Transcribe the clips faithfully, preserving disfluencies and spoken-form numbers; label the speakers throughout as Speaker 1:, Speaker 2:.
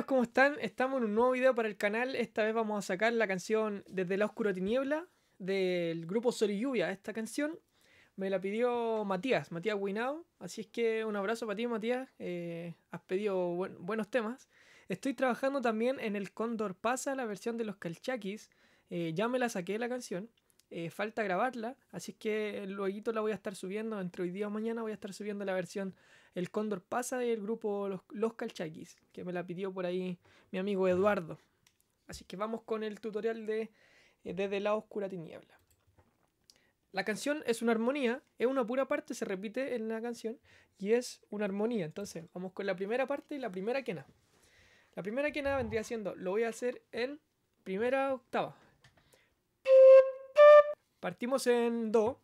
Speaker 1: Amigos, ¿cómo están? Estamos en un nuevo video para el canal. Esta vez vamos a sacar la canción Desde la Oscura Tiniebla del grupo Sol y Lluvia. Esta canción me la pidió Matías, Matías Guinao. Así es que un abrazo para ti, Matías. Eh, has pedido buen- buenos temas. Estoy trabajando también en el Cóndor Pasa, la versión de los Calchaquis. Eh, ya me la saqué la canción. Eh, falta grabarla, así es que luego la voy a estar subiendo. Entre hoy día o mañana voy a estar subiendo la versión El Cóndor Pasa del grupo Los, los Calchaquis, que me la pidió por ahí mi amigo Eduardo. Así que vamos con el tutorial de eh, Desde la Oscura Tiniebla. La canción es una armonía, es una pura parte, se repite en la canción y es una armonía. Entonces vamos con la primera parte y la primera quena. La primera quena vendría siendo, lo voy a hacer en primera octava. Partimos en do.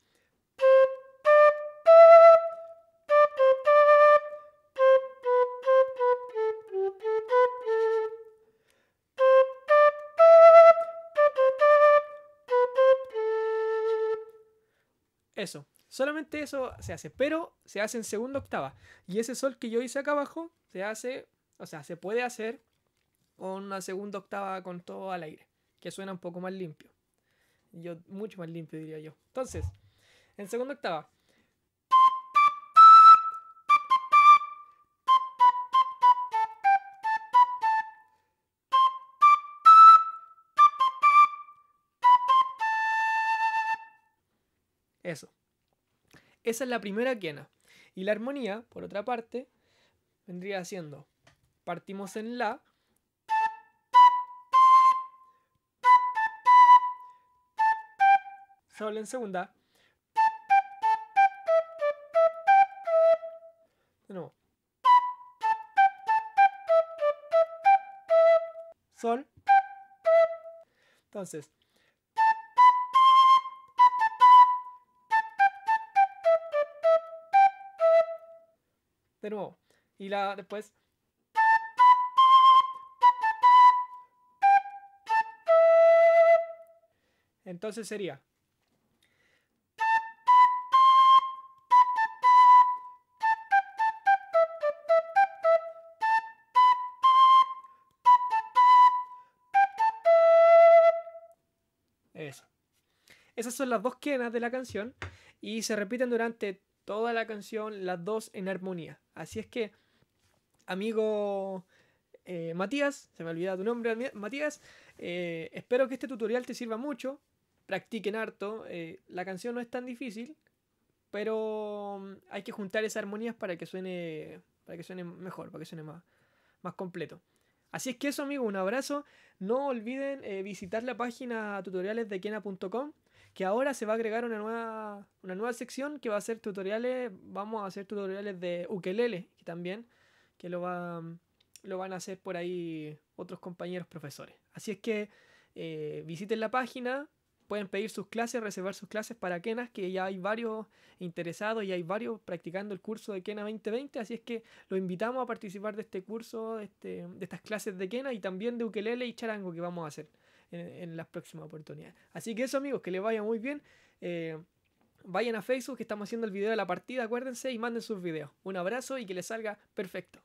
Speaker 1: Eso. Solamente eso se hace, pero se hace en segunda octava. Y ese sol que yo hice acá abajo se hace, o sea, se puede hacer con una segunda octava con todo al aire, que suena un poco más limpio. Yo, mucho más limpio diría yo. Entonces, en segunda octava. Eso. Esa es la primera quena. Y la armonía, por otra parte, vendría siendo, partimos en la, sol en segunda, de nuevo, sol. Entonces, de nuevo. Y la después. Entonces sería. Eso. Esas son las dos quenas de la canción y se repiten durante toda la canción las dos en armonía. Así es que, amigo eh, Matías, se me olvidaba tu nombre, Matías, eh, espero que este tutorial te sirva mucho. Practiquen harto. Eh, la canción no es tan difícil, pero mm, hay que juntar esas armonías para que suene, para que suene mejor, para que suene más, más completo. Así es que eso, amigos, un abrazo. No olviden eh, visitar la página tutoriales de kena punto com, que ahora se va a agregar una nueva, una nueva sección que va a ser tutoriales. Vamos a hacer tutoriales de ukelele, que también que lo, va, lo van a hacer por ahí otros compañeros profesores. Así es que eh, visiten la página. Pueden pedir sus clases, reservar sus clases para Kenas, que ya hay varios interesados y hay varios practicando el curso de Kena veinte veinte. Así es que los invitamos a participar de este curso, de, este, de estas clases de Kena y también de ukelele y charango que vamos a hacer en, en las próximas oportunidades. Así que eso, amigos, que les vaya muy bien. Eh, vayan a Facebook, que estamos haciendo el video de la partida, acuérdense, y manden sus videos. Un abrazo y que les salga perfecto.